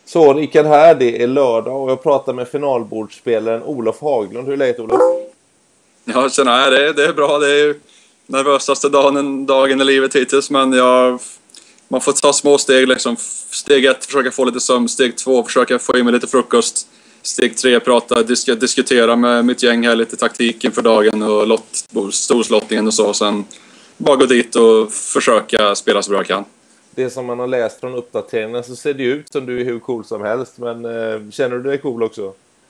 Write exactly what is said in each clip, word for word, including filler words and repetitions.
Så Rickard här, det är lördag och jag pratar med finalbordsspelaren Olof Haglund. Hur är läget, Olof? Ja, tjena, det, det är bra. Det är ju nervösaste dagen, dagen i livet hittills, men jag, man får ta små steg. Liksom. Steg ett, försöka få lite sömn. Steg två, försöka få i mig lite frukost. Steg tre, prata, disk, diskutera med mitt gäng här, lite taktik inför dagen och lott, storslottningen och så. Sen bara gå dit och försöka spela så bra jag kan. Det som man har läst från uppdateringarna så ser det ut som du är hur cool som helst. Men eh, känner du dig cool också?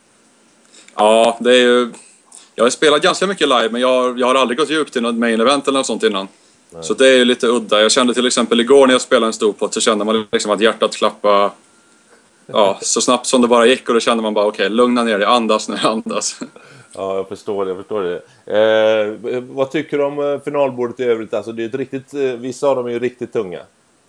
Ja, det är ju... Jag har spelat ganska mycket live, men jag, jag har aldrig gått djupt i något main event eller något sånt innan. Nej. Så det är ju lite udda. Jag kände till exempel igår när jag spelade en stor pot så kände man liksom att hjärtat klappade ja, så snabbt som det bara gick. Och då kände man bara, okej, okay, lugna ner dig, andas nu, andas. Ja, jag förstår det, jag förstår det. Eh, vad tycker du om finalbordet i övrigt? Alltså, det är ett riktigt, vissa av dem är ju riktigt tunga.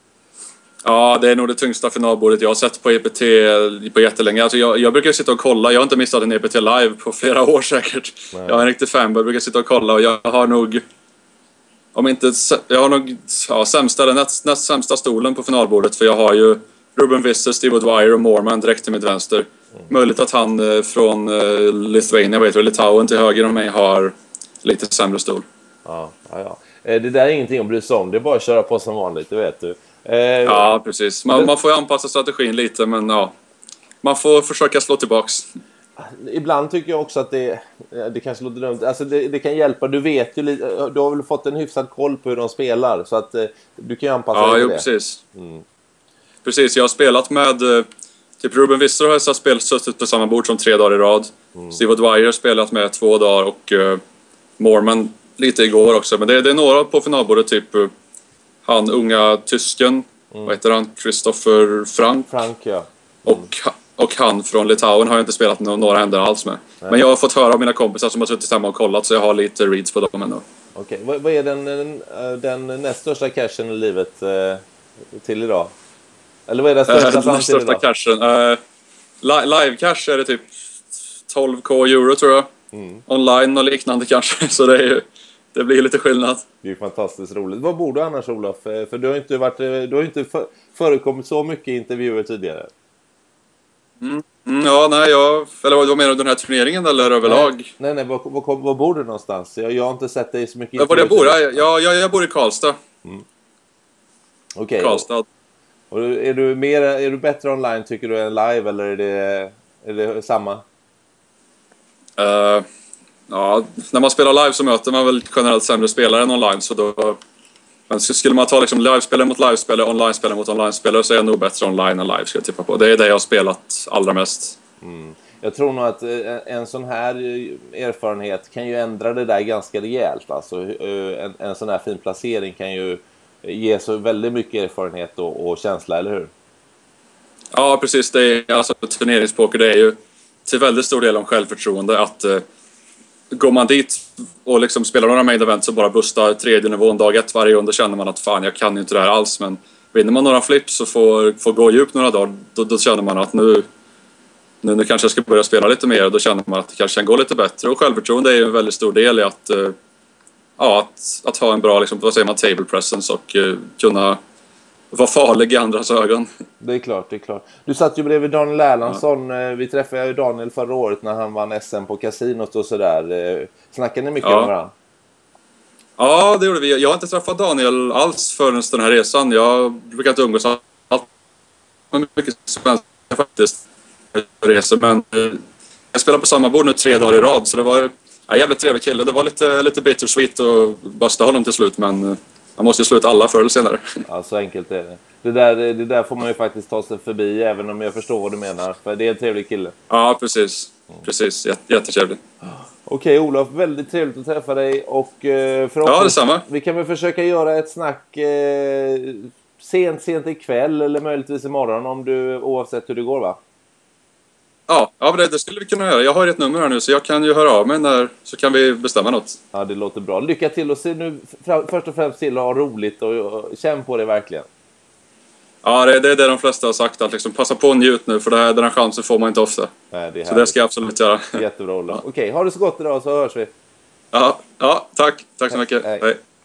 Ja, det är nog det tyngsta finalbordet jag har sett på E P T på jättelänge. Alltså jag, jag brukar sitta och kolla. Jag har inte missat en E P T live på flera år säkert. Nej. Jag är en riktig fanboy. Jag brukar sitta och kolla och jag har nog... Om inte... Jag har nog ja, sämsta, eller näst, näst sämsta stolen på finalbordet. För jag har ju Ruben Visser, Steve Dwyer och Moorman direkt till mitt vänster. Mm. Möjligt att han från uh, Lithuania, vet du, Litauen till höger om mig har lite sämre stol. Ja, ja, ja. Det där är ingenting att bry sig om. Det är bara att köra på som vanligt, det vet du. Eh, ja, precis. Man, man får ju anpassa strategin lite, men ja, man får försöka slå tillbaks. Ibland tycker jag också att det, det kanske låter dumt. Alltså det, det kan hjälpa. Du vet ju lite, du har väl fått en hyfsad koll på hur de spelar, så att du kan ju anpassa ja, dig jo, det. Precis. Mm. Precis, jag har spelat med typ Ruben Visser har jag spelat suttit på samma bord som tre dagar i rad. Mm. Steve Dwyer har spelat med två dagar och uh, Moorman lite igår också. Men det, det är några på finalbordet, typ han unga tysken, mm. vad heter han? Christopher Frank. Frank, ja. Mm. Och, och han från Litauen har jag inte spelat några händer alls med. Nej. Men jag har fått höra av mina kompisar som har suttit hemma och kollat, så jag har lite reads på dem ändå. Okej, vad, vad är den, den, den näst största cashen i livet eh, till idag? Eller vad är den största äh, fram till idag? Den största cashen? Uh, li- live cash är det typ tolv k euro tror jag. Mm. Online och liknande kanske, så det är ju... Det blir lite skillnad. Det är fantastiskt roligt. Vad bor du annars, Olof? För du har inte varit, du har inte för, förekommit så mycket intervjuer tidigare. Mm. Mm, ja, nej, jag... Eller vad menar du, den här turneringen eller överlag? Nej, nej, nej var, var, var bor du någonstans? Jag, jag har inte sett dig så mycket. Ja, var jag bor? Jag, jag, jag, jag bor i Karlstad. Mm. Okej. Okay. Karlstad. Och är du, mer, är du bättre online, tycker du, än live? Eller är det, är det samma? Uh... Ja, när man spelar live så möter man väl generellt sämre spelare än online, så då... Men skulle man ta liksom livespelare mot livespelare, online-spelare mot online-spelare, så är jag nog bättre online än live, ska jag tippa på. Det är det jag har spelat allra mest. Mm. Jag tror nog att en sån här erfarenhet kan ju ändra det där ganska rejält. Alltså, en, en sån här fin placering kan ju ge så väldigt mycket erfarenhet och, och känsla, eller hur? Ja, precis. Det är, alltså, turneringspoker, det är ju till väldigt stor del om självförtroende. Att uh, går man dit och liksom spelar några main event så bara bustar tredje nivån dag ett varje gång, då känner man att fan, jag kan inte det här alls. Men vinner man några flips och får, får gå djupt några dagar, då, då känner man att nu, nu, nu kanske jag ska börja spela lite mer, och då känner man att det kanske kan gå lite bättre. Och självförtroende är ju en väldigt stor del i att, uh, ja, att, att ha en bra, liksom, vad säger man, table presence och uh, kunna vara farlig i andras ögon. Det är klart, det är klart. Du satt ju bredvid Daniel Erlandsson. Ja. Vi träffade ju Daniel förra året när han vann S M på kasinot och sådär. Snackade ni mycket ja. om varandra? Ja, det gjorde vi. Jag har inte träffat Daniel alls förrän den här resan. Jag brukar inte umgås allt. Mycket spännande faktiskt. Resor, men jag spelar på samma bord nu tre dagar i rad, så det var en jävligt trevlig kille. Det var lite, lite bittersweet att basta honom till slut, men man måste ju sluta alla förr eller senare. Ja, så enkelt är det. Det där, det där får man ju faktiskt ta sig förbi, även om jag förstår vad du menar. För det är en trevlig kille. Ja, precis. Precis, Jätte, jättetrevlig. Okej, Olof, väldigt trevligt att träffa dig. Och eh, ja, detsamma. Vi kan väl försöka göra ett snack eh, sent, sent ikväll eller möjligtvis imorgon, om du, oavsett hur det går, va? Ja, ja det, det skulle vi kunna göra. Jag har ett nummer här nu, så jag kan ju höra av mig när, så kan vi bestämma något. Ja, det låter bra. Lycka till, och se nu först och främst till att ha roligt och, och känn på det verkligen. Ja, det, det är det de flesta har sagt, att liksom passa på och njut nu, för det här, den här chansen får man inte ofta. Nej, det är så det ska jag absolut göra. Jättebra, Ola. Ja. Okej, ha det så gott idag, så hörs vi. Ja, ja tack. Tack så mycket. Hej. Hej.